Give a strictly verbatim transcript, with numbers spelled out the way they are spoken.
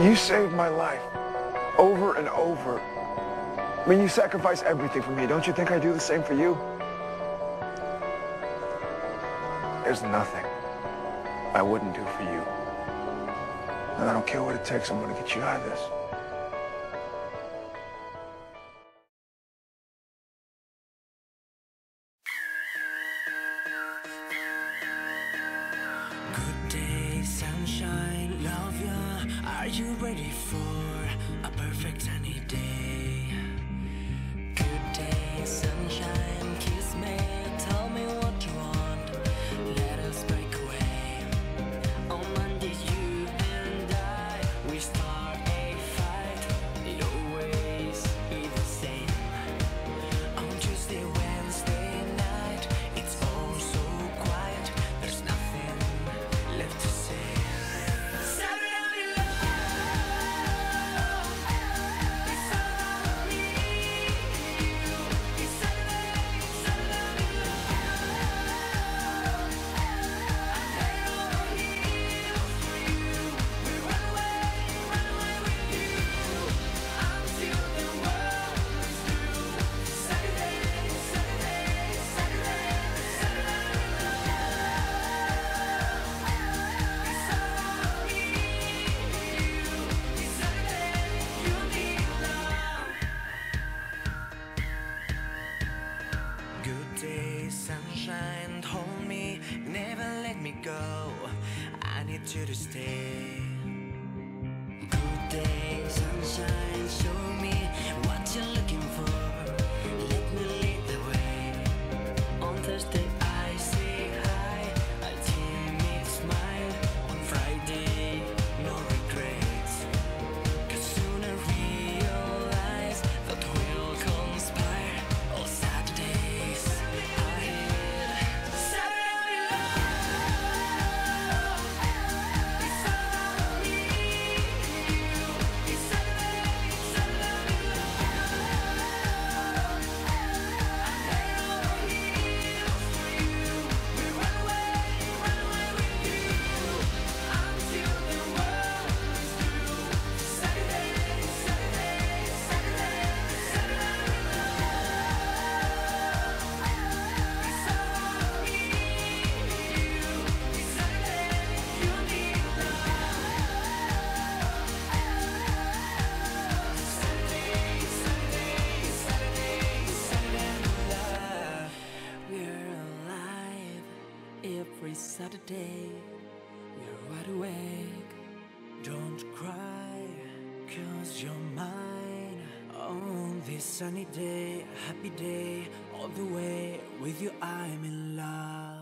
You saved my life over and over. I mean, you sacrifice everything for me. Don't you think I do the same for you? There's nothing I wouldn't do for you. And I don't care what it takes. I'm going to get you out of this. Good day, sunshine, love ya. Are you ready for a perfect sunny day? Good day, sunshine, kiss me, tell me what you want. Let us break away. On Monday, you and I, we start a fight. It always be the same. On Tuesday, Wednesday night, it's all so quiet. There's nothing left to say. Saturday Night Love, it's all about me. It's Saturday, Saturday Love. I'm there on heels for you. We run away, run away with you until the world is through. Saturday, Saturday, Saturday, Saturday Love. It's all about me, you. It's Saturday, you need love. Good day, sunshine, hold me, never let me go. I need you to stay. Good day, sunshine, show me what you're looking for. Let me lead the way. On Thursday, I say hi, a timid smile. On Friday, no regrets. 'Cause soon I realize that we'll conspire all Saturdays ahead. Saturday Love, it's all about me, you. It's Saturday, Saturday Love. I'm there on heels for you. We run away, run away with you until the world is through. Saturday, Saturday, Saturday, Saturday Love. It's all about me, you. It's Saturday, you need love. Saturday, Saturday, Saturday, Saturday love. We're alive every Saturday. We're wide awake. Don't cry, 'cause you're mine. On this sunny day, happy day, all the way with you, I'm in love.